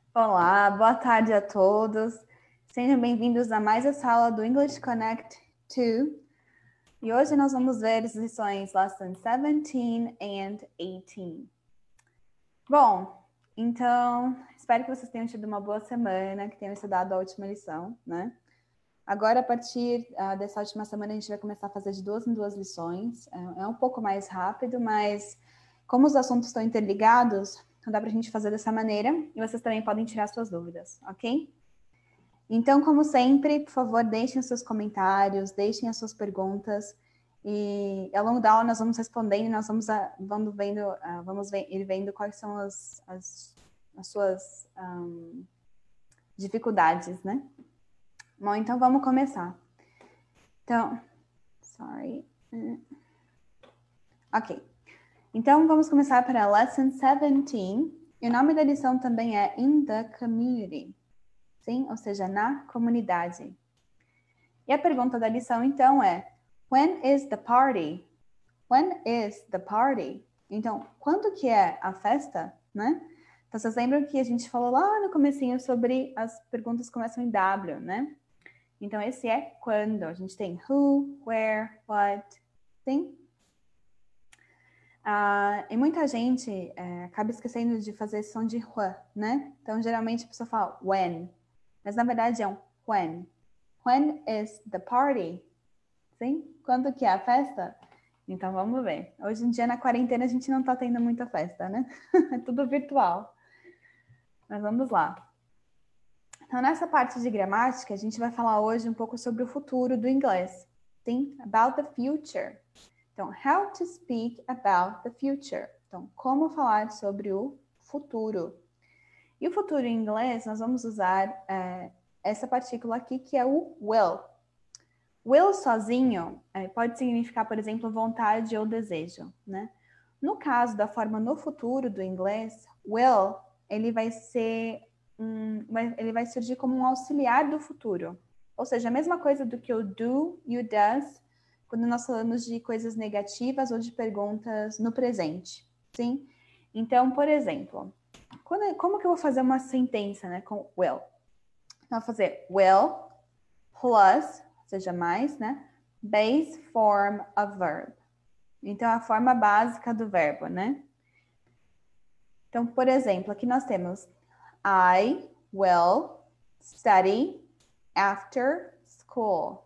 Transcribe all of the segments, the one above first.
Olá, boa tarde a todos. Sejam bem-vindos a mais essa aula do English Connect 2. E hoje nós vamos ver as lições Lesson 17 and 18. Bom, então, espero que vocês tenham tido uma boa semana, que tenham estudado a última lição, né? Agora, a partir dessa última semana, a gente vai começar a fazer de 2 em 2 lições. É um pouco mais rápido, mas como os assuntos estão interligados, então dá para a gente fazer dessa maneira e vocês também podem tirar suas dúvidas, ok? Então, como sempre, por favor, deixem os seus comentários, deixem as suas perguntas e ao longo da aula nós vamos respondendo e nós vamos ir vendo quais são as suas dificuldades, né? Bom, então vamos começar. Então, Ok. Então, vamos começar para a Lesson 17. E o nome da lição também é In the Community. Sim? Ou seja, na comunidade. E a pergunta da lição, então, é When is the party? When is the party? Então, quando que é a festa, né? Então, vocês lembram que a gente falou lá no comecinho sobre as perguntas que começam em W, né? Então, esse é quando. A gente tem who, where, what, sim? E muita gente acaba esquecendo de fazer som de wh, né? Então, geralmente a pessoa fala when, mas na verdade é um when. When is the party? Sim? Quando que é a festa? Então, vamos ver. Hoje em dia, na quarentena, a gente não tá tendo muita festa, né? É tudo virtual. Mas vamos lá. Então, nessa parte de gramática, a gente vai falar hoje um pouco sobre o futuro do inglês. Sim? About the future. Então, how to speak about the future. Então, como falar sobre o futuro. E o futuro em inglês, nós vamos usar essa partícula aqui, que é o will. Will sozinho pode significar, por exemplo, vontade ou desejo, né? No caso da forma no futuro do inglês, will, ele vai surgir como um auxiliar do futuro. Ou seja, a mesma coisa do que o do e o does, quando nós falamos de coisas negativas ou de perguntas no presente, sim? Então, por exemplo, como que eu vou fazer uma sentença, né, com will? Então, eu vou fazer will plus, ou seja, mais, né, base form of verb. Então, a forma básica do verbo, né? Então, por exemplo, aqui nós temos I will study after school.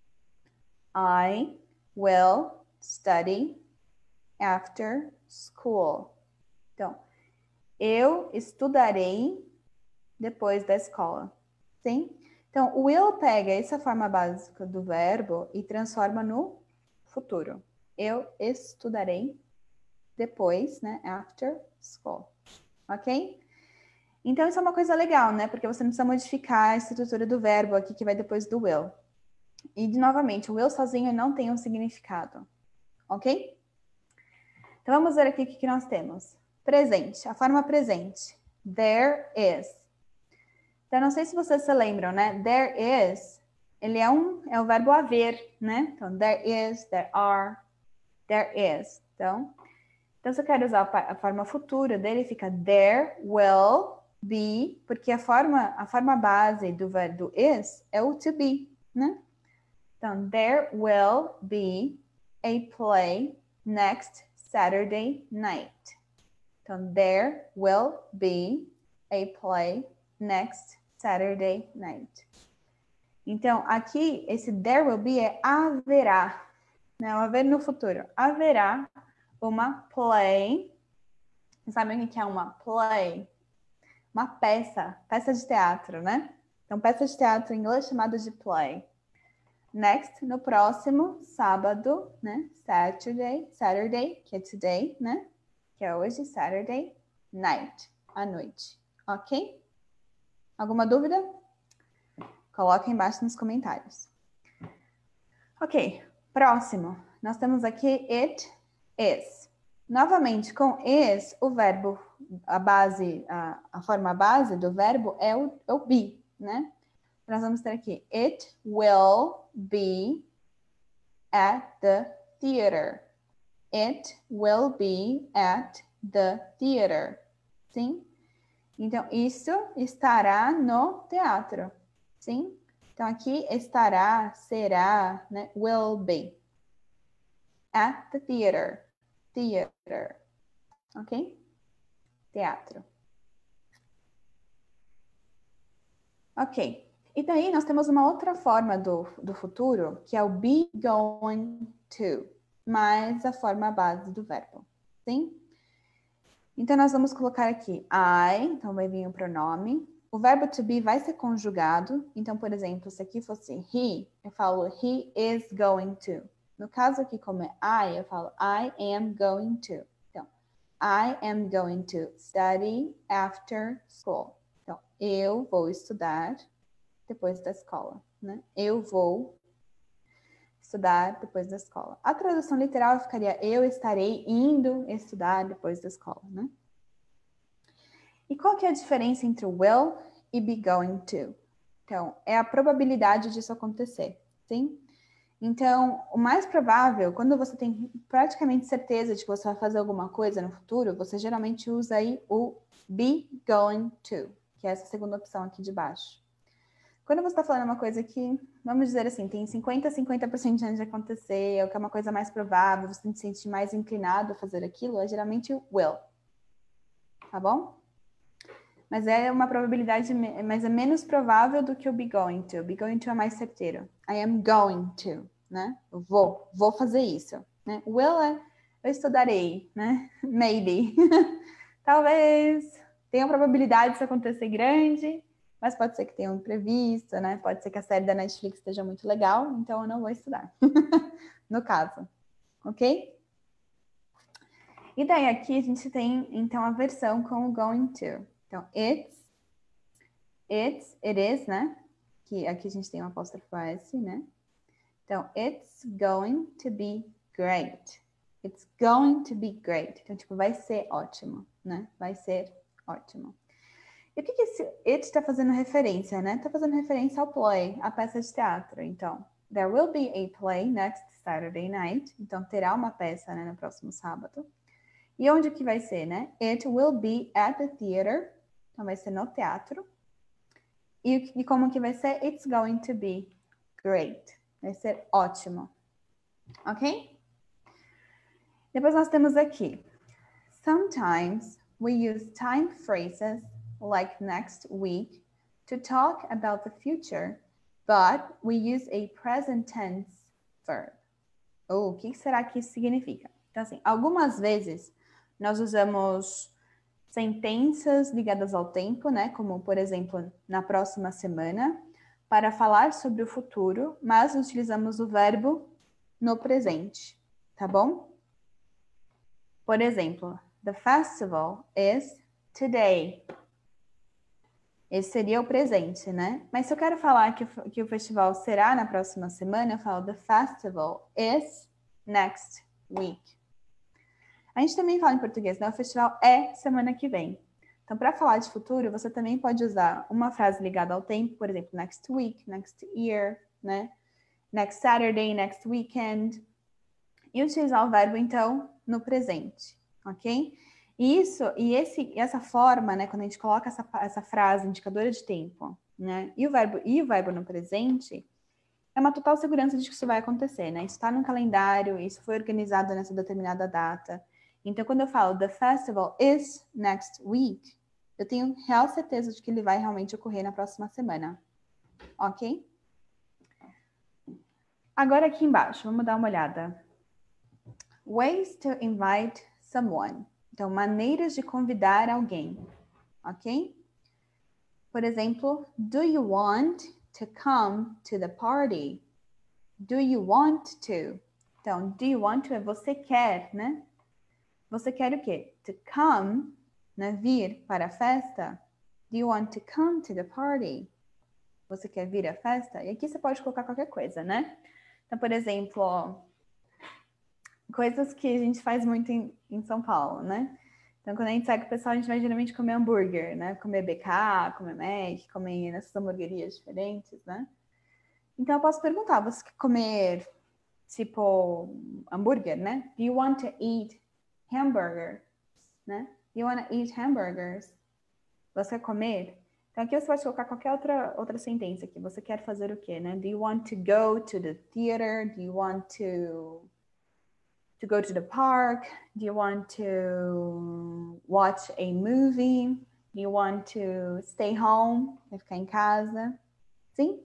I will study after school. Então, eu estudarei depois da escola. Sim? Então, o will pega essa forma básica do verbo e transforma no futuro. Eu estudarei depois, né? After school. Ok? Então, isso é uma coisa legal, né? Porque você não precisa modificar a estrutura do verbo aqui que vai depois do will. E, novamente, o will sozinho não tem um significado. Ok? Então, vamos ver aqui o que nós temos. Presente, a forma presente. There is. Então, não sei se vocês se lembram, né? There is, ele é o verbo haver, né? Então, there is, there are, there is. Então, se eu quero usar a forma futura dele, fica there will be, porque a forma base do verbo is é o to be, né? Então, there will be a play next Saturday night. Então, there will be a play next Saturday night. Então, aqui, esse there will be é haverá, né? O haver no futuro. Haverá uma play. Vocês sabem o que é uma play? Uma peça de teatro, né? Então, peça de teatro em inglês chamada de play. Next, no próximo sábado, né? Saturday, que é today, né? Que é hoje, Saturday night, à noite. Ok? Alguma dúvida? Coloca embaixo nos comentários. Ok, próximo. Nós temos aqui it is. Novamente, com is, o verbo, a forma base do verbo é o be, né? Nós vamos ter aqui, it will be at the theater. It will be at the theater. Sim? Então, isso estará no teatro, sim? Então, aqui estará, será, né? Will be. At the theater. Theater. Ok? Teatro. Ok. E daí nós temos uma outra forma do futuro, que é o be going to, mais a forma base do verbo. Sim? Então, nós vamos colocar aqui I, então vai vir o pronome. O verbo to be vai ser conjugado. Então, por exemplo, se aqui fosse he, eu falo he is going to. No caso aqui, como é I, eu falo I am going to. Então, I am going to study after school. Então, eu vou estudar depois da escola, né? Eu vou estudar depois da escola. A tradução literal ficaria eu estarei indo estudar depois da escola, né? E qual que é a diferença entre will e be going to? Então, é a probabilidade disso acontecer, sim? Então, o mais provável, quando você tem praticamente certeza de que você vai fazer alguma coisa no futuro, você geralmente usa aí o be going to, que é essa segunda opção aqui de baixo. Quando você está falando uma coisa que, vamos dizer assim, tem 50% de chance de acontecer, ou que é uma coisa mais provável, você se sente mais inclinado a fazer aquilo, é geralmente o will. Tá bom? Mas é uma probabilidade, mas é menos provável do que o be going to. Be going to é mais certeiro. I am going to, né? Eu vou fazer isso, né? Will é eu estudarei, né? Maybe. Talvez tenha a probabilidade disso acontecer grande, mas pode ser que tenha um imprevisto, né? Pode ser que a série da Netflix esteja muito legal, então eu não vou estudar. No caso, ok? E daí aqui a gente tem, então, a versão com o going to. Então, it is, né? Que aqui a gente tem um apóstrofo S, né? Então, it's going to be great. It's going to be great. Então, tipo, vai ser ótimo, né? Vai ser ótimo. E o que esse it está fazendo referência, né? Está fazendo referência ao play, a peça de teatro. Então, there will be a play next Saturday night. Então, terá uma peça, né, no próximo sábado. E onde que vai ser, né? It will be at the theater. Então, vai ser no teatro. E como que vai ser? It's going to be great. Vai ser ótimo. Ok? Depois nós temos aqui. Sometimes we use time phrases like next week to talk about the future, but we use a present tense verb. O que será que isso significa? Então, assim, algumas vezes nós usamos sentenças ligadas ao tempo, né? Como, por exemplo, na próxima semana, para falar sobre o futuro, mas utilizamos o verbo no presente, tá bom? Por exemplo, the festival is today. Esse seria o presente, né? Mas se eu quero falar que o festival será na próxima semana, eu falo the festival is next week. A gente também fala em português, né? O festival é semana que vem. Então, para falar de futuro, você também pode usar uma frase ligada ao tempo, por exemplo, next week, next year, né? Next Saturday, next weekend. E utilizar o verbo, então, no presente, ok? Essa forma, né? Quando a gente coloca essa frase indicadora de tempo, né? E o verbo no presente, é uma total segurança de que isso vai acontecer, né? Isso está no calendário, isso foi organizado nessa determinada data. Então, quando eu falo the festival is next week, eu tenho real certeza de que ele vai realmente ocorrer na próxima semana. Ok? Agora aqui embaixo, vamos dar uma olhada. Ways to invite someone. Então, maneiras de convidar alguém. Ok? Por exemplo, do you want to come to the party? Do you want to? Então, do you want to é você quer, né? Você quer o quê? To come, né? Vir para a festa. Do you want to come to the party? Você quer vir à festa? E aqui você pode colocar qualquer coisa, né? Então, por exemplo, coisas que a gente faz muito em São Paulo, né? Então, quando a gente sai com o pessoal, a gente vai geralmente comer hambúrguer, né? Comer BK, comer Mac, comer nessas hamburguerias diferentes, né? Então, eu posso perguntar, você quer comer, tipo, hambúrguer, né? Do you want to eat hamburger? Né? Do you want to eat hamburgers? Você quer comer? Então aqui você pode colocar qualquer outra sentença aqui. Você quer fazer o quê, né? Do you want to go to the theater? Do you want to go to the park? Do you want to watch a movie? Do you want to stay home? Quer ficar em casa? Sim?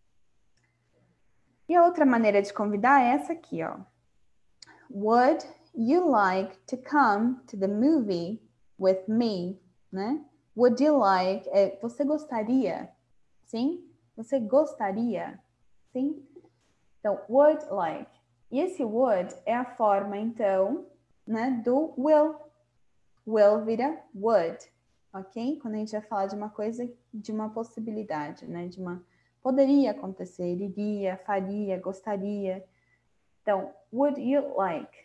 E a outra maneira de convidar é essa aqui, ó. Would you like to come to the movie with me? Né? Would you like? Você gostaria? Sim? Você gostaria? Sim? Então, would like. E esse would é a forma, então, né, do will. Will vira would, ok? Quando a gente vai falar de uma coisa, de uma possibilidade, né? De uma... Poderia acontecer, iria, faria, gostaria. Então, would you like?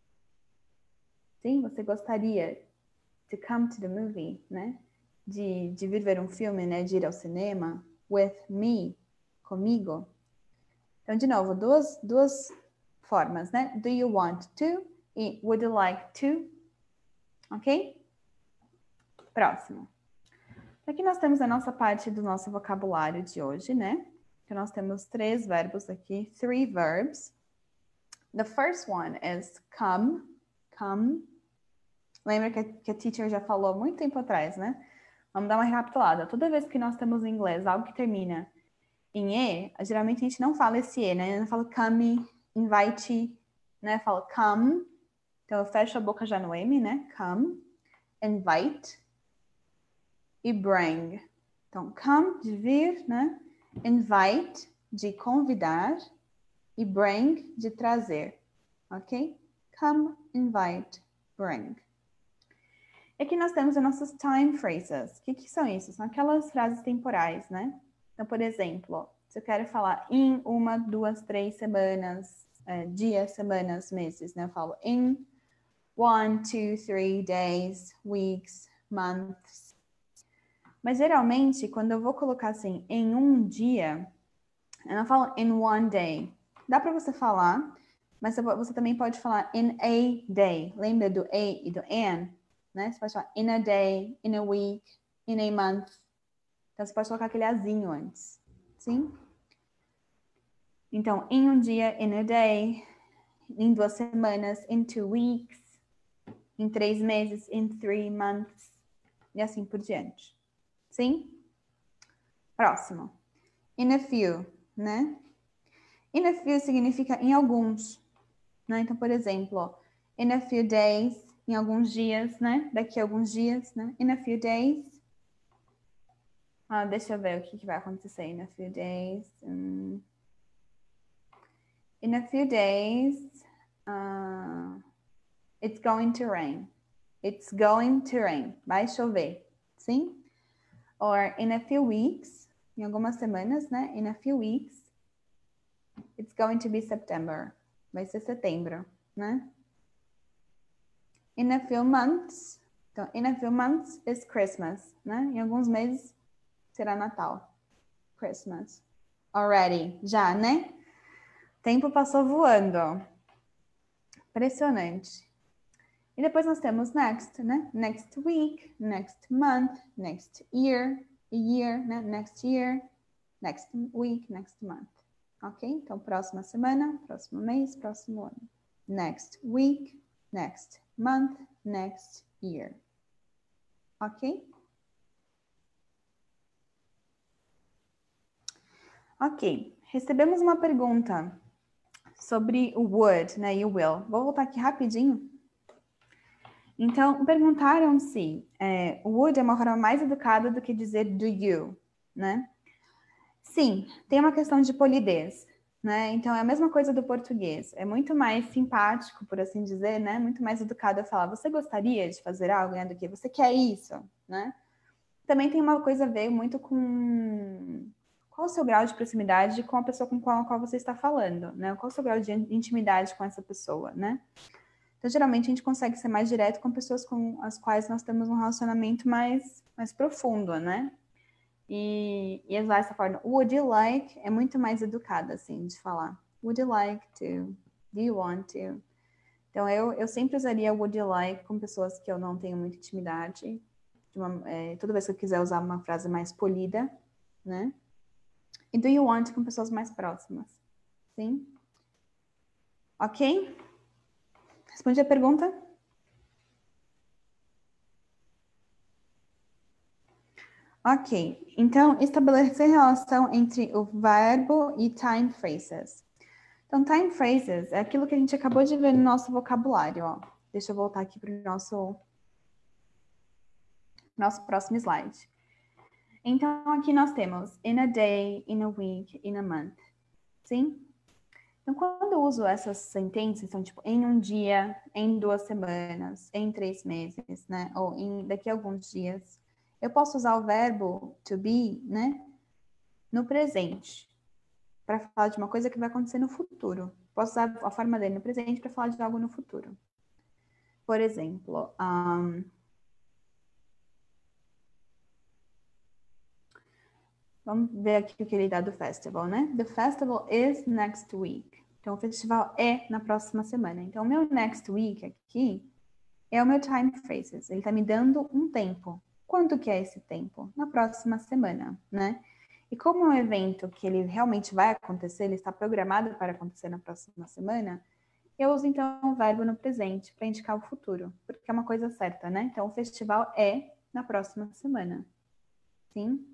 Sim, você gostaria to come to the movie, né? De vir ver um filme, né? De ir ao cinema with me, comigo. Então, de novo, duas formas, né? Do you want to e would you like to? Ok? Próximo. Aqui nós temos a nossa parte do nosso vocabulário de hoje, né? Então, nós temos 3 verbos aqui, 3 verbs. The first one is come, come. Lembra que a teacher já falou muito tempo atrás, né? Vamos dar uma recapitulada. Toda vez que nós temos em inglês algo que termina em E, geralmente a gente não fala esse E, né? Não fala come, invite, né? Fala come. Então, eu fecho a boca já no M, né? Come, invite e bring. Então, come, de vir, né? Invite, de convidar. E bring, de trazer. Ok? Come, invite, bring. E aqui nós temos as nossas time phrases. O que são isso? São aquelas frases temporais, né? Então, por exemplo, se eu quero falar em 1, 2, 3 semanas, dias, semanas, meses, né? Eu falo in 1, 2, 3 days, weeks, months. Mas geralmente, quando eu vou colocar assim, em um dia, eu não falo in one day. Dá para você falar, mas você também pode falar in a day. Lembra do a e do an? Né? Você pode falar in a day, in a week, in a month. Então, você pode colocar aquele azinho antes. Sim? Então, em um dia, in a day. Em 2 semanas, in 2 weeks. Em 3 meses, in 3 months. E assim por diante. Sim? Próximo. In a few, né? In a few significa em alguns. Né? Então, por exemplo, in a few days, em alguns dias, né? Daqui a alguns dias, né? In a few days. Deixa eu ver o que vai acontecer. In a few days. In a few days, it's going to rain. It's going to rain. Vai chover. Sim? Or in a few weeks, em algumas semanas, né? In a few weeks, it's going to be September. Vai ser setembro, né? In a few months, então, in a few months is Christmas, né? Em alguns meses será Natal. Christmas. Already, já, né? O tempo passou voando. Impressionante. E depois nós temos next, né? Next week, next month, next year, né? Next year, next week, next month. Ok? Então, próxima semana, próximo mês, próximo ano. Next week, next month, next year. Ok? Ok. Recebemos uma pergunta sobre o would, né? E o will. Vou voltar aqui rapidinho. Então, perguntaram se o would é uma forma mais educada do que dizer do you, né? Sim, tem uma questão de polidez, né? Então, é a mesma coisa do português. É muito mais simpático, por assim dizer, né? Muito mais educado eu falar, você gostaria de fazer algo, né? Do que você quer isso, né? Também tem uma coisa a ver muito com qual o seu grau de proximidade com a pessoa com a qual você está falando, né? Qual o seu grau de intimidade com essa pessoa, né? Então, geralmente, a gente consegue ser mais direto com pessoas com as quais nós temos um relacionamento mais profundo, né? E usar essa forma, would you like, é muito mais educada, assim, de falar. Would you like to? Do you want to? Então, eu sempre usaria would you like com pessoas que eu não tenho muita intimidade. toda vez que eu quiser usar uma frase mais polida, né? E do you want com pessoas mais próximas. Sim? Ok? Respondi a pergunta? Ok. Então, estabelecer relação entre o verbo e time phrases. Então, time phrases é aquilo que a gente acabou de ver no nosso vocabulário, ó. Deixa eu voltar aqui para o nosso próximo slide. Então, aqui nós temos in a day, in a week, in a month. Sim? Então, quando eu uso essas sentenças, então, tipo, em um dia, em 2 semanas, em 3 meses, né? Ou daqui a alguns dias, eu posso usar o verbo to be, né? No presente, para falar de uma coisa que vai acontecer no futuro. Posso usar a forma dele no presente para falar de algo no futuro. Por exemplo, vamos ver aqui o que ele dá do festival, né? The festival is next week. Então, o festival é na próxima semana. Então, o meu next week aqui é o meu time phrases. Ele está me dando um tempo. Quanto que é esse tempo? Na próxima semana, né? E como é um evento que ele realmente vai acontecer, ele está programado para acontecer na próxima semana, eu uso então o verbo no presente para indicar o futuro, porque é uma coisa certa, né? Então, o festival é na próxima semana. Sim?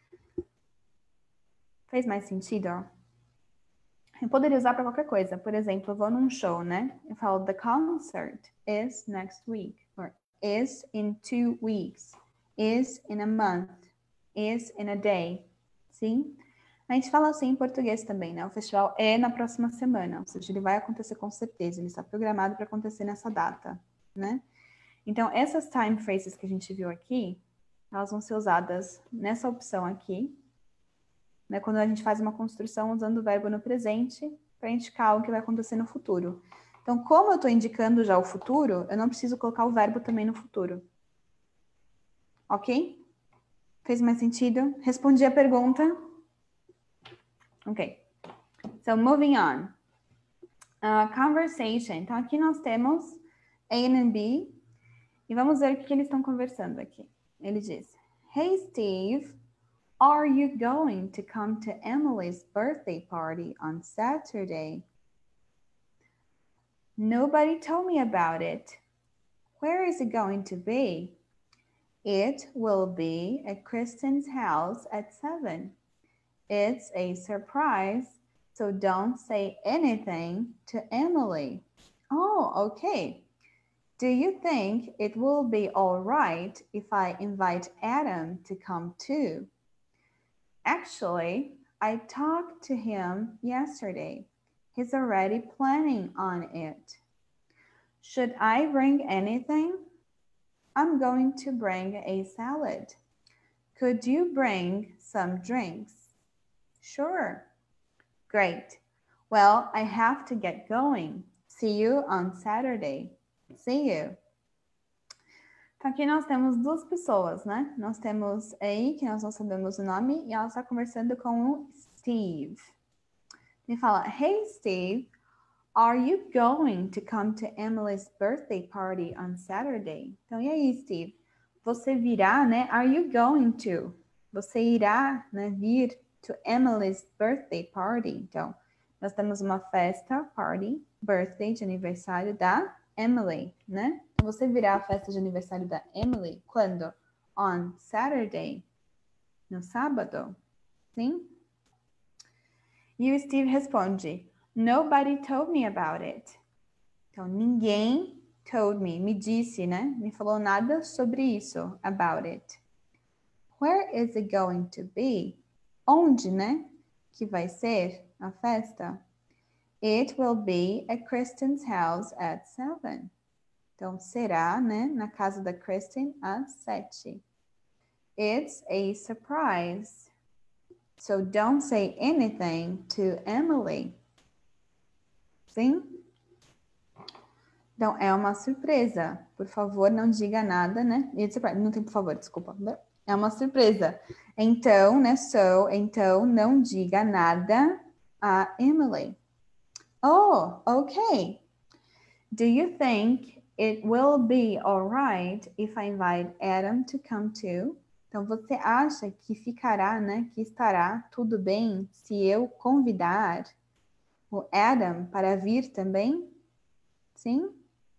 Fez mais sentido? Eu poderia usar para qualquer coisa. Por exemplo, eu vou num show, né? Eu falo, the concert is next week. Or is in 2 weeks. Is in a month. Is in a day. Sim? A gente fala assim em português também, né? O festival é na próxima semana. Ou seja, ele vai acontecer com certeza. Ele está programado para acontecer nessa data, né? Então, essas time phrases que a gente viu aqui, elas vão ser usadas nessa opção aqui, né, quando a gente faz uma construção usando o verbo no presente para indicar o que vai acontecer no futuro. Então, como eu estou indicando já o futuro, eu não preciso colocar o verbo também no futuro. Ok? Fez mais sentido? Respondi a pergunta? Ok. So, moving on. Conversation. Então, aqui nós temos A e B. E vamos ver o que eles estão conversando aqui. Ele diz, Hey, Steve, are you going to come to Emily's birthday party on Saturday? Nobody told me about it. Where is it going to be? It will be at Kristen's house at 7. It's a surprise, so don't say anything to Emily. Oh, okay. Do you think it will be all right if I invite Adam to come too? Actually, I talked to him yesterday. He's already planning on it. Should I bring anything? I'm going to bring a salad. Could you bring some drinks? Sure. Great. Well, I have to get going. See you on Saturday. See you. Então, aqui nós temos 2 pessoas, né? Nós temos A, que nós não sabemos o nome, e ela está conversando com o Steve. Ele fala, Hey, Steve, are you going to come to Emily's birthday party on Saturday? Então, e aí, Steve? Você virá, né? Are you going to? Você irá, né, vir to Emily's birthday party? Então, nós temos uma festa, party, birthday, de aniversário da Emily, né? Então, você virá à festa de aniversário da Emily quando? On Saturday. No sábado. Sim? E o Steve responde, Nobody told me about it. Então, ninguém told me, me disse, né? Me falou nada sobre isso, about it. Where is it going to be? Onde, né? Que vai ser a festa? It will be at Kristen's house at 7. Então, será, né? Na casa da Kristen às 7. It's a surprise. So don't say anything to Emily. Sim? Então, é uma surpresa. Por favor, não diga nada, né? Não tem por favor, desculpa. É uma surpresa. Então, né? Então, não diga nada a Emily. Oh, okay. Do you think It will be alright if I invite Adam to come too. Então, você acha que ficará, né? Que estará tudo bem se eu convidar o Adam para vir também? Sim?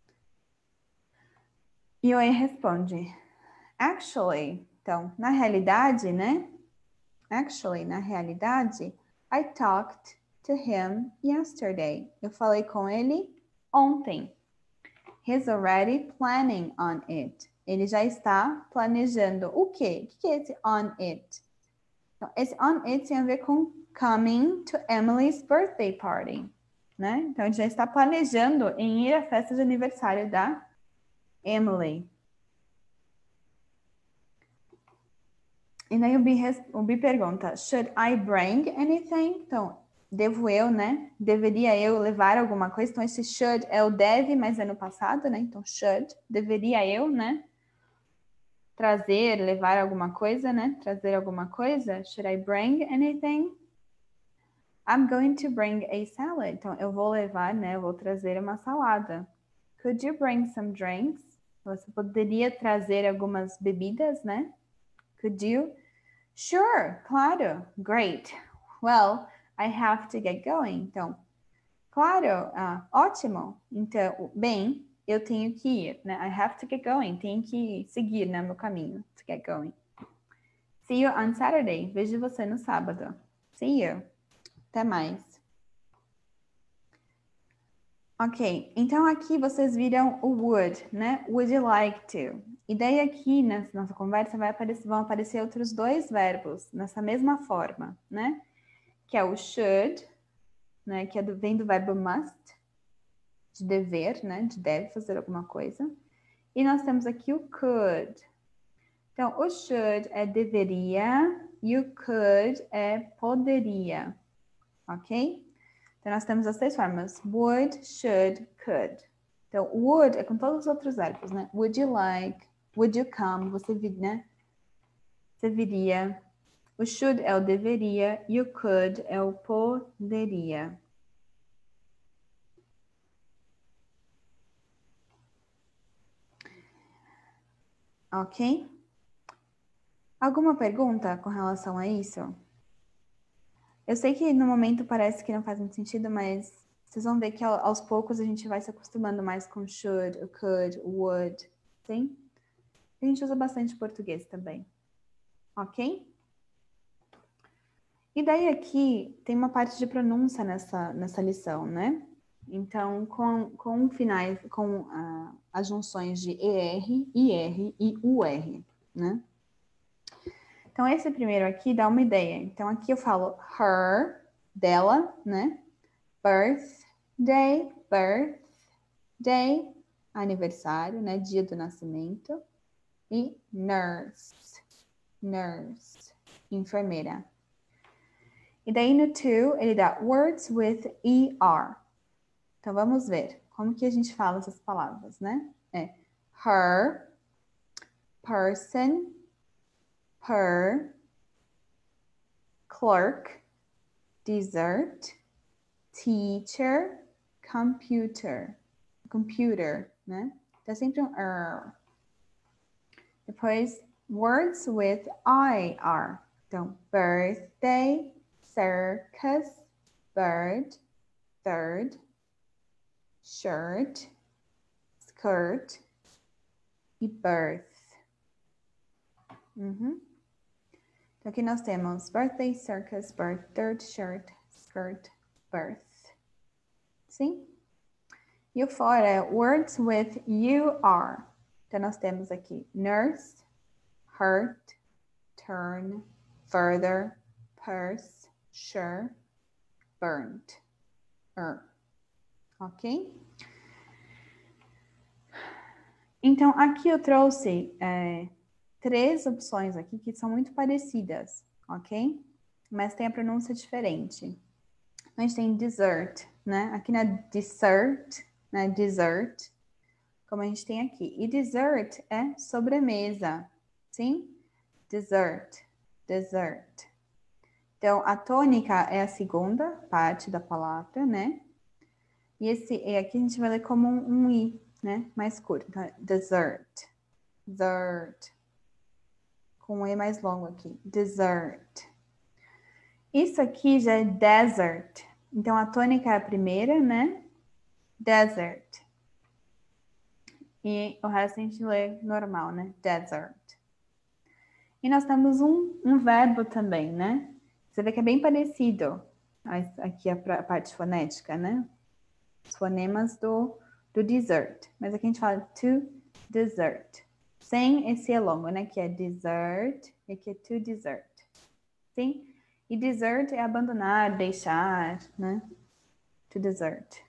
E o E responde, actually. Então, na realidade, né? Actually, na realidade, I talked to him yesterday. Eu falei com ele ontem. He's already planning on it. Ele já está planejando o quê? O que é esse on it? Então, esse on it tem a ver com coming to Emily's birthday party, né? Então, ele já está planejando em ir à festa de aniversário da Emily. E daí o B pergunta, should I bring anything? Então, devo eu, né? Deveria eu levar alguma coisa? Então, esse should é o deve, mas é no passado, né? Então, should, deveria eu, né? Trazer, levar alguma coisa, né? Trazer alguma coisa. Should I bring anything? I'm going to bring a salad. Então, eu vou levar, né? Eu vou trazer uma salada. Could you bring some drinks? Você poderia trazer algumas bebidas, né? Could you? Sure, claro. Great. Well, I have to get going. Então, claro, ótimo. Então, bem, eu tenho que ir, né? I have to get going. Tenho que seguir, né, meu caminho. To get going. See you on Saturday. Vejo você no sábado. See you. Até mais. Ok, então aqui vocês viram o would, né? Would you like to? E daí aqui nessa nossa conversa vão aparecer outros dois verbos nessa mesma forma, né? Que é o should, né? Que vem do verbo must, de dever, né? De deve fazer alguma coisa. E nós temos aqui o could. Então, o should é deveria e o could é poderia, ok? Então, nós temos as três formas. Would, should, could. Então, would é com todos os outros verbos, né? Would you like? Would you come? Você viria. O should é o deveria e o could é o poderia. Ok? Alguma pergunta com relação a isso? Eu sei que no momento parece que não faz muito sentido, mas vocês vão ver que aos poucos a gente vai se acostumando mais com should, o could, o would, sim? A gente usa bastante português também, ok? E daí aqui tem uma parte de pronúncia nessa lição, né? Então, com finais, com as junções de ER, IR e UR, né? Então, esse primeiro aqui dá uma ideia. Então, aqui eu falo her, dela, né? Birthday, aniversário, né? Dia do nascimento. E nurse, enfermeira. E daí no to, ele dá words with ER. Então, vamos ver como que a gente fala essas palavras, né? É her, person, per, clerk, dessert, teacher, computer, né? Tá sempre um Depois, words with IR. Então, birthday, circus, bird, third, shirt, skirt e birth. Então, aqui nós temos birthday, circus, birth, third, shirt, skirt, birth. Sim? E o fora é words with UR. Então, nós temos aqui nurse, hurt, turn, further, purse, sure, burnt. Ok? Então, aqui eu trouxe três opções aqui que são muito parecidas, ok? Mas tem a pronúncia diferente. A gente tem dessert, né? Aqui não é dessert, né? Dessert, como a gente tem aqui. E dessert é sobremesa, sim? Dessert. Então, a tônica é a segunda parte da palavra, né? E esse E aqui a gente vai ler como um I. né? Mais curto. Então, dessert. Dessert. Com um E mais longo aqui. Dessert. Isso aqui já é desert. Então, a tônica é a primeira, né? Desert. E o resto a gente lê normal, né? Desert. E nós temos um verbo também, né? Você vê que é bem parecido. Aqui a parte fonética, né? Os fonemas do dessert. Mas aqui a gente fala to dessert. Sem esse E longo, né? Que é dessert e aqui é to dessert. Sim? E desert é abandonar, deixar, né? To desert.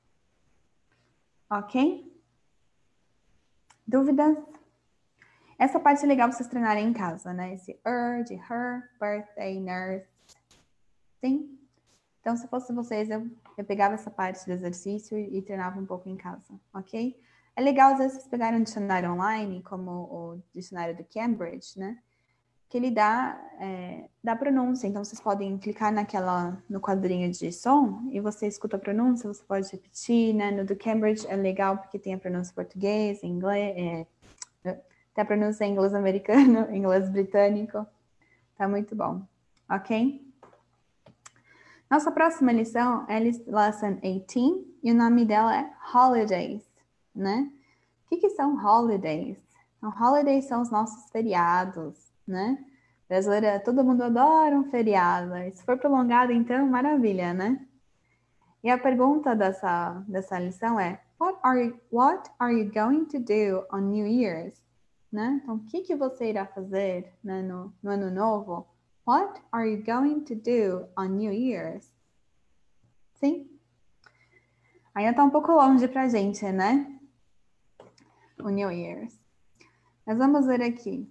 Ok? Dúvidas? Essa parte é legal pra vocês treinarem em casa, né? Esse de her, birthday, nurse. Sim? Então, se fosse vocês, eu pegava essa parte do exercício e treinava um pouco em casa, ok? É legal, às vezes, vocês pegarem um dicionário online, como o dicionário do Cambridge, né? Que ele dá pronúncia. Então, vocês podem clicar no quadrinho de som e você escuta a pronúncia, você pode repetir, né? No do Cambridge é legal porque tem a pronúncia português, inglês, tem a pronúncia em inglês americano, inglês britânico. Tá muito bom, ok? Nossa próxima lição é Lesson 18 e o nome dela é Holidays, né? O que são holidays? Então, holidays são os nossos feriados, né? Brasileira, todo mundo adora um feriado. E se for prolongado, então, maravilha, né? E a pergunta dessa lição é: What are you going to do on New Year's? Né? Então, o que você irá fazer, né, no ano novo? What are you going to do on New Year's? Sim? Ainda tá um pouco longe pra gente, né? O New Year's. Mas vamos ver aqui.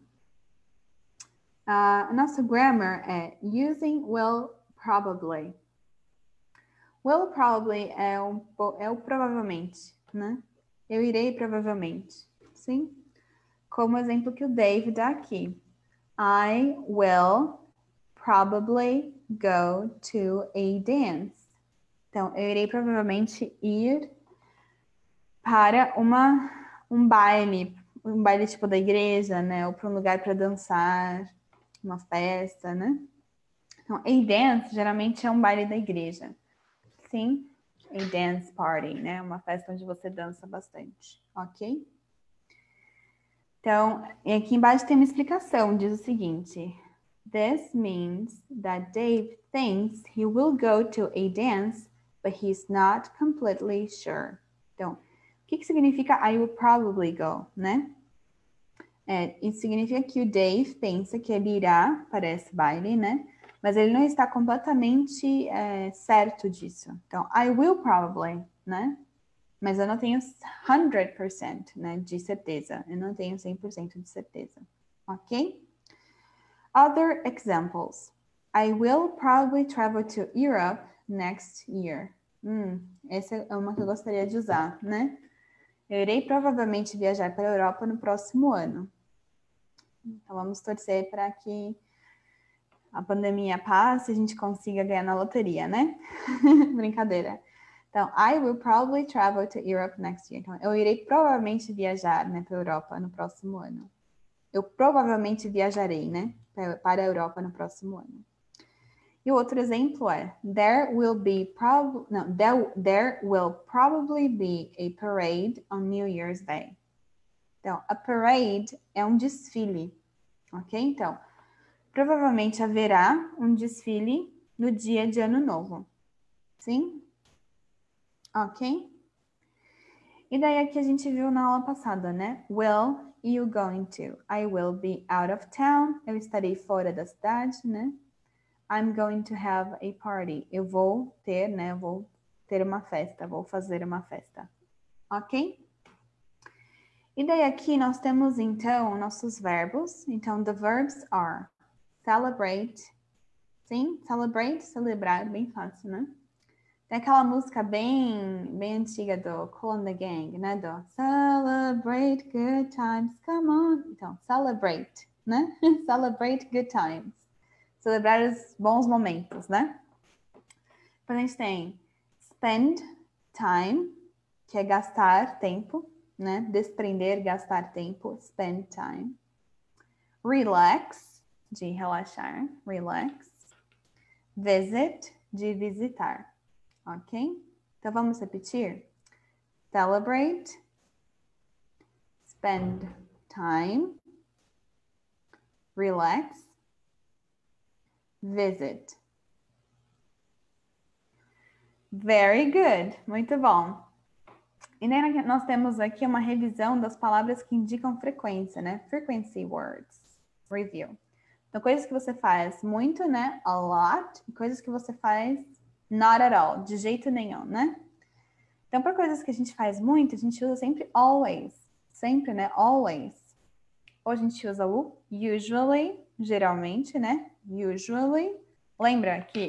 Nosso grammar é using will probably. Will probably é o provavelmente, né? Eu irei provavelmente, sim? Como exemplo que o Dave dá aqui. I will probably go to a dance. Então, eu irei provavelmente ir para um baile tipo da igreja, né? Ou para um lugar para dançar, uma festa, né? Então, a dance geralmente é um baile da igreja. Sim, a dance party, né? Uma festa onde você dança bastante, ok? Então, aqui embaixo tem uma explicação, diz o seguinte: This means that Dave thinks he will go to a dance, but he's not completely sure. Então, o que significa I will probably go, né? Isso significa que o Dave pensa que ele irá para esse baile, né? Mas ele não está completamente certo disso. Então, I will probably, né? Mas eu não tenho 100%, né, de certeza. Eu não tenho 100% de certeza. Ok? Other examples. I will probably travel to Europe next year. Essa é uma que eu gostaria de usar, né? Eu irei provavelmente viajar para a Europa no próximo ano. Então, vamos torcer para que a pandemia passe e a gente consiga ganhar na loteria, né? Brincadeira. Então, I will probably travel to Europe next year. Então, eu irei provavelmente viajar, né, para a Europa no próximo ano. Eu provavelmente viajarei, né, para a Europa no próximo ano. E o outro exemplo é there will probably be a parade on New Year's Day. Então, a parade é um desfile, ok? Então, provavelmente haverá um desfile no dia de Ano Novo. Sim? Ok? E daí aqui a gente viu na aula passada, né? Will you going to? I will be out of town. Eu estarei fora da cidade, né? I'm going to have a party. Eu vou ter, né? Eu vou ter uma festa. Vou fazer uma festa. Ok? E daí aqui nós temos, então, nossos verbos. Então, the verbs are celebrate. Sim? Celebrate, celebrar. Bem fácil, né? Tem aquela música bem antiga do Kool and the Gang, né? Do Celebrate good times, come on. Então, celebrate, né? Celebrate good times. Celebrar os bons momentos, né? Depois a gente tem spend time, que é gastar tempo, né? Desprender, gastar tempo, spend time. Relax, de relaxar, relax. Visit, de visitar, ok? Então, vamos repetir? Celebrate, spend time, relax, visit. Very good, muito bom. E nós temos aqui uma revisão das palavras que indicam frequência, né? Frequency words. Review. Então, coisas que você faz muito, né? A lot. E coisas que você faz not at all. De jeito nenhum, né? Então, para coisas que a gente faz muito, a gente usa sempre always. Sempre, né? Always. Ou a gente usa o usually, geralmente, né? Usually. Lembra que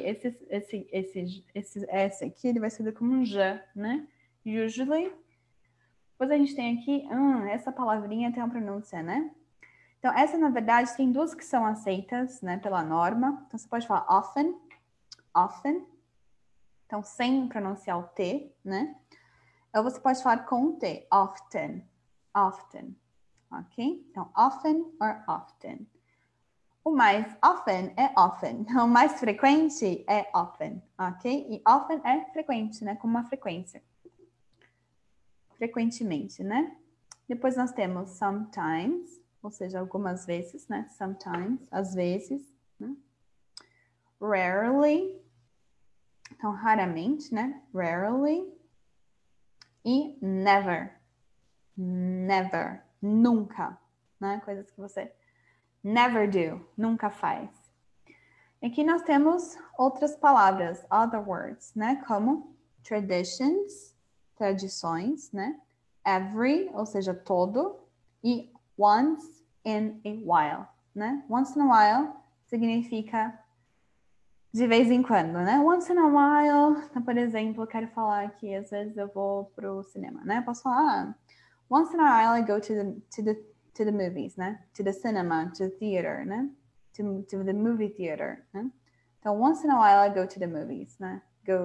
esse aqui, ele vai ser como um J, né? Usually. Depois a gente tem aqui, essa palavrinha tem uma pronúncia, né? Então, essa, na verdade, tem duas que são aceitas, né, pela norma. Então, você pode falar often, often. Então, sem pronunciar o T, né? Ou você pode falar com o T, often, often. Ok? Então, often or often. O mais often é often. O mais frequente é often, ok? E often é frequente, né? Como uma frequência. Frequentemente, né? Depois nós temos sometimes, ou seja, algumas vezes, né? Sometimes, às vezes, né? Rarely, então raramente, né? Rarely. E never, never, nunca, né? Coisas que você never do, nunca faz. Aqui nós temos outras palavras, other words, né? Como traditions, tradições, né? Every, ou seja, todo, e once in a while, né? Once in a while significa de vez em quando, né? Once in a while, então, por exemplo, eu quero falar que às vezes eu vou pro cinema, né? Posso falar, once in a while I go to the movies, né? To the cinema, to the theater, né? To the movie theater, né? Então, once in a while I go to the movies, né?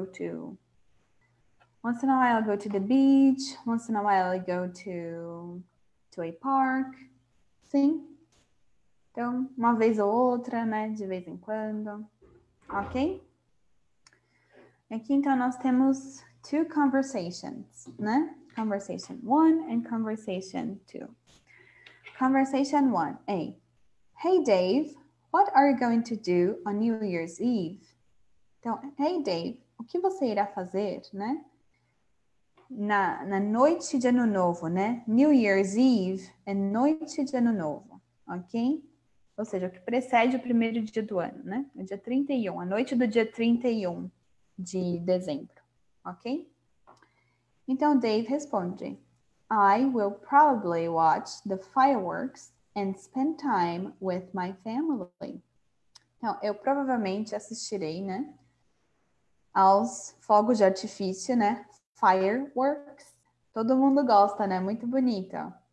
Once in a while I go to the beach, once in a while I go to a park, sim? Então, uma vez ou outra, né? De vez em quando, ok? Aqui, então, nós temos two conversations, né? Conversation 1 and conversation 2. Conversation 1, A. Hey, Dave, what are you going to do on New Year's Eve? Então, hey, Dave, o que você irá fazer, né? Na noite de Ano Novo, né? New Year's Eve é noite de Ano Novo, ok? Ou seja, o que precede o primeiro dia do ano, né? O dia 31, a noite do dia 31 de dezembro, ok? Então, Dave responde, I will probably watch the fireworks and spend time with my family. Então, eu provavelmente assistirei, né, aos fogos de artifício, né, fireworks. Todo mundo gosta, né, muito bonito.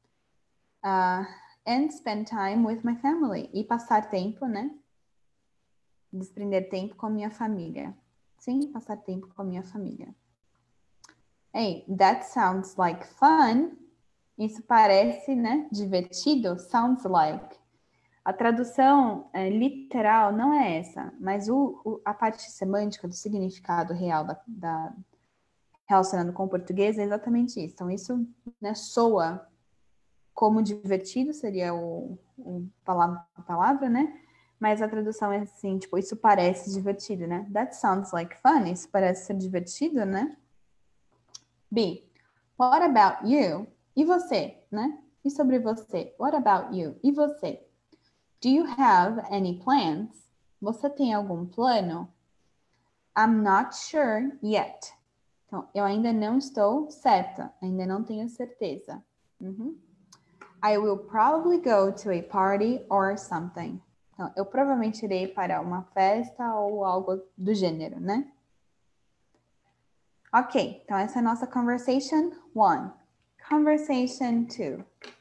And spend time with my family. E passar tempo, né, desprender tempo com a minha família. Sim, passar tempo com a minha família. Hey, that sounds like fun. Isso parece, né, divertido. Sounds like. A tradução literal não é essa, mas a parte semântica do significado real relacionando com o português é exatamente isso. Então, isso, né, soa como divertido, seria a palavra, né? Mas a tradução é assim, tipo, isso parece divertido, né? That sounds like fun. Isso parece ser divertido, né? B. What about you? E você, né? E sobre você? What about you? E você? Do you have any plans? Você tem algum plano? I'm not sure yet. Então, eu ainda não estou certa. Ainda não tenho certeza. I will probably go to a party or something. Então, eu provavelmente irei para uma festa ou algo do gênero, né? Ok, então essa é a nossa conversation 1. Conversation 2.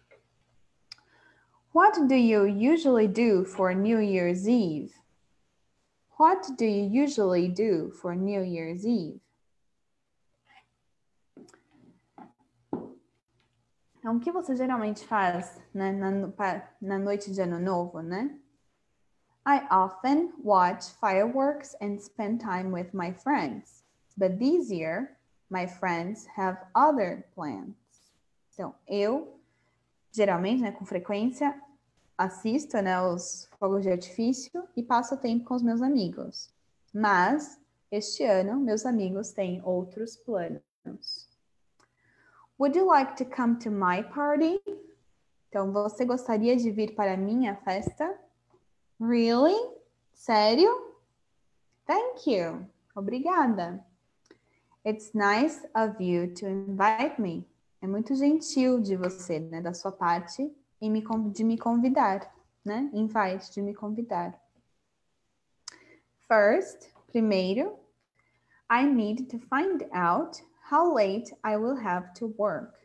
What do you usually do for New Year's Eve? What do you usually do for New Year's Eve? Então, o que você geralmente faz, né, na noite de Ano Novo, né? I often watch fireworks and spend time with my friends. But this year, my friends have other plans. Então, eu, geralmente, né, com frequência, assisto, né, os fogos de artifício e passo tempo com os meus amigos. Mas, este ano, meus amigos têm outros planos. Would you like to come to my party? Então, você gostaria de vir para a minha festa? Really? Sério? Thank you. Obrigada. It's nice of you to invite me. É muito gentil de você, né, da sua parte, de me convidar, né? Invite, de me convidar. First, primeiro, I need to find out how late I will have to work.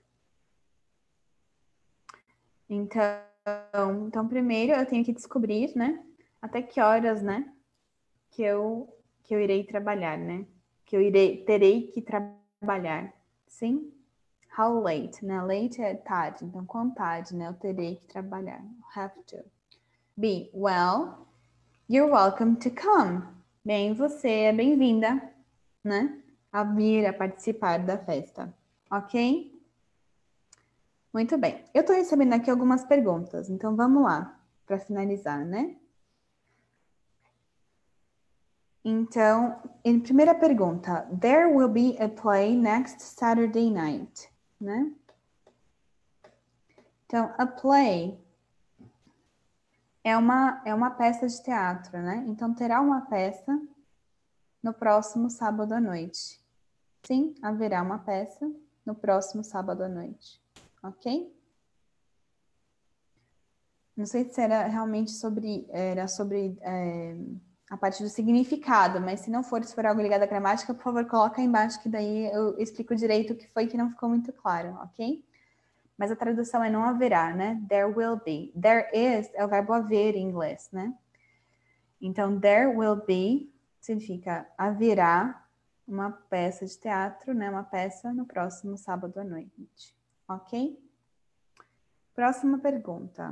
Então primeiro eu tenho que descobrir, né, até que horas, né, que eu irei trabalhar, né? Que eu terei que trabalhar, sim? How late, né? Late é tarde, então quão tarde, né? Eu terei que trabalhar. Have to. B, well, you're welcome to come. Bem, você é bem-vinda, né? A vir, a participar da festa, ok? Muito bem. Eu tô recebendo aqui algumas perguntas, então vamos lá, para finalizar, né? Então, primeira pergunta. There will be a play next Saturday night, né? Então, a play é uma peça de teatro, né? Então, terá uma peça no próximo sábado à noite. Sim, haverá uma peça no próximo sábado à noite, ok? Não sei se era realmente sobre a parte do significado, mas se não for, se for algo ligado à gramática, por favor, coloca aí embaixo, que daí eu explico direito o que foi que não ficou muito claro, ok? Mas a tradução é não haverá, né? There will be. There is é o verbo haver em inglês, né? Então, there will be significa haverá uma peça de teatro, né? Uma peça no próximo sábado à noite, ok? Próxima pergunta.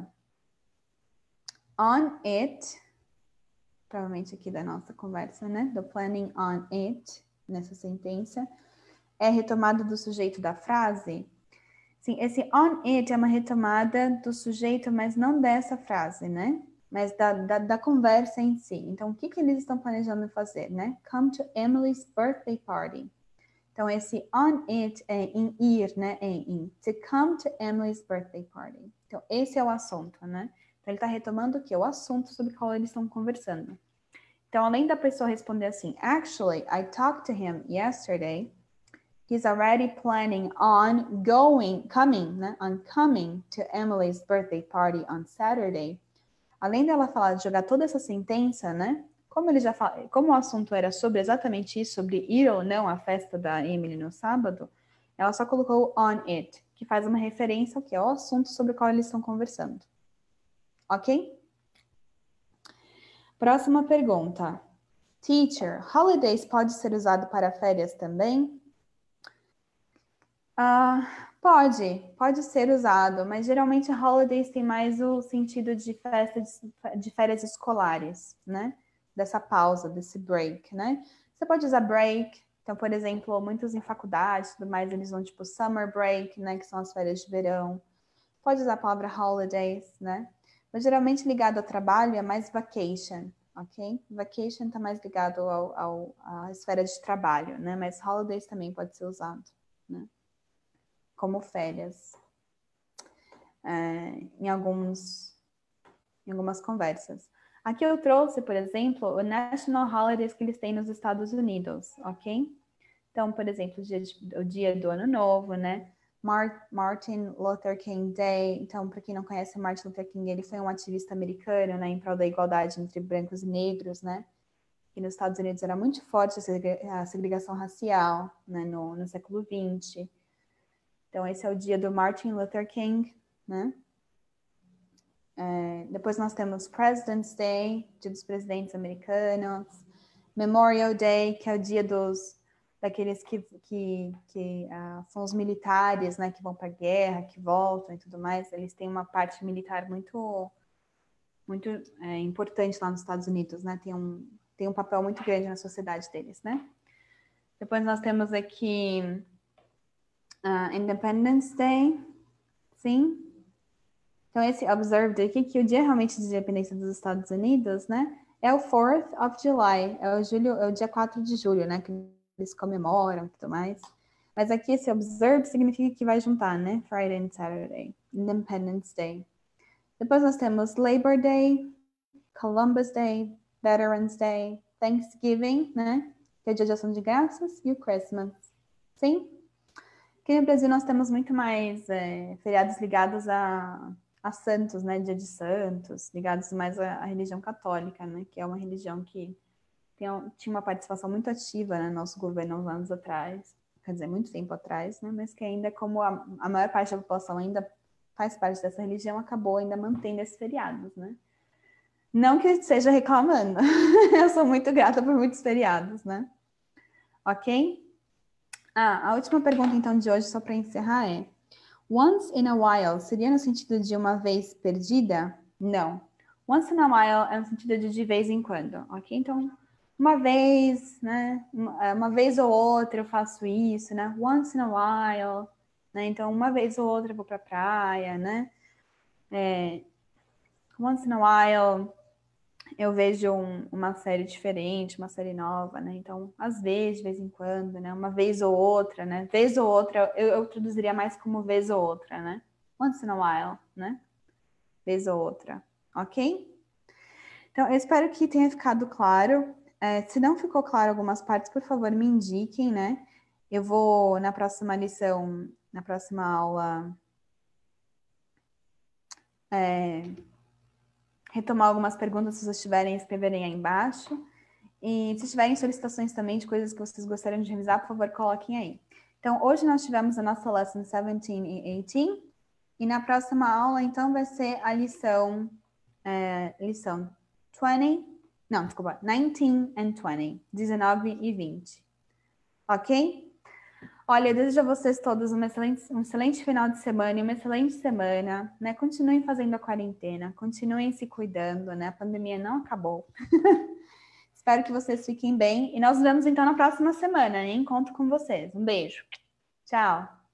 On it, provavelmente aqui da nossa conversa, né? Do planning on it, nessa sentença, é retomada do sujeito da frase. Sim, esse on it é uma retomada do sujeito, mas não dessa frase, né? Mas da conversa em si. Então, o que eles estão planejando fazer, né? Come to Emily's birthday party. Então, esse on it é em ir, né? É em to come to Emily's birthday party. Então, esse é o assunto, né? Então, ele está retomando o quê? O assunto sobre o qual eles estão conversando. Então, além da pessoa responder assim, actually, I talked to him yesterday. He's already planning on coming, né? On coming to Emily's birthday party on Saturday. Além dela falar de jogar toda essa sentença, né? Como o assunto era sobre exatamente isso, sobre ir ou não à festa da Emily no sábado, ela só colocou on it, que faz uma referência ao que é o assunto sobre o qual eles estão conversando. Ok? Próxima pergunta. Teacher, holidays pode ser usado para férias também? Pode ser usado, mas geralmente holidays tem mais o sentido de de férias escolares, né? Dessa pausa, desse break, né? Você pode usar break, então, por exemplo, muitos em faculdade, tudo mais, eles vão tipo summer break, né? Que são as férias de verão. Pode usar a palavra holidays, né? Mas geralmente ligado ao trabalho é mais vacation, ok? Vacation tá mais ligado à esfera de trabalho, né? Mas holidays também pode ser usado, né? Como férias, em algumas conversas. Aqui eu trouxe, por exemplo, o National Holidays que eles têm nos Estados Unidos, ok? Então, por exemplo, o dia do Ano Novo, né? Martin Luther King Day. Então, para quem não conhece, Martin Luther King, ele foi um ativista americano, né, em prol da igualdade entre brancos e negros, né? E nos Estados Unidos era muito forte a segregação racial, né, no século XX. Então, esse é o dia do Martin Luther King, né? Depois nós temos President's Day, dia dos presidentes americanos. Memorial Day, que é o dia dos daqueles que são os militares, né, que vão para a guerra, que voltam e tudo mais. Eles têm uma parte militar muito importante lá nos Estados Unidos, né? Tem um papel muito grande na sociedade deles, né? Depois nós temos aqui Independence Day, sim. Então, esse observed aqui, que o dia realmente de independência dos Estados Unidos, né? É o 4th of July, é o dia 4 de julho, né? Que eles comemoram e tudo mais. Mas aqui esse observed significa que vai juntar, né? Friday and Saturday, Independence Day. Depois nós temos Labor Day, Columbus Day, Veterans Day, Thanksgiving, né? Que é o Dia de Ação de Graças, e o Christmas. Sim? Aqui no Brasil nós temos muito mais feriados ligados a santos, né? Dia de santos, ligados mais à religião católica, né? Que é uma religião que tinha uma participação muito ativa, né? No nosso governo uns anos atrás, quer dizer, muito tempo atrás, né? Mas que ainda, como a maior parte da população ainda faz parte dessa religião, acabou ainda mantendo esses feriados, né? Não que eu esteja reclamando, eu sou muito grata por muitos feriados, né? Ok? A última pergunta, então, de hoje, só para encerrar, é: once in a while seria no sentido de uma vez perdida? Não. Once in a while é no sentido de vez em quando, ok? Então, uma vez, né? Uma vez ou outra eu faço isso, né? Once in a while, né? Então, uma vez ou outra eu vou para a praia, né? Once in a while eu vejo uma série diferente, uma série nova, né? Então, às vezes, de vez em quando, né? Uma vez ou outra, né? Vez ou outra, eu traduziria mais como vez ou outra, né? Once in a while, né? Vez ou outra, ok? Então, eu espero que tenha ficado claro. Se não ficou claro algumas partes, por favor, me indiquem, né? Eu vou, na próxima lição, na próxima aula, retomar algumas perguntas, se vocês tiverem, escreverem aí embaixo. E se tiverem solicitações também de coisas que vocês gostariam de revisar, por favor, coloquem aí. Então, hoje nós tivemos a nossa lesson 17 e 18. E na próxima aula, então, vai ser a lição 20. Não, desculpa, 19 and 20. 19 e 20. Ok? Olha, eu desejo a vocês todos um excelente final de semana e uma excelente semana, né? Continuem fazendo a quarentena, continuem se cuidando, né? A pandemia não acabou. Espero que vocês fiquem bem e nós nos vemos então na próxima semana, hein? Encontro com vocês. Um beijo. Tchau.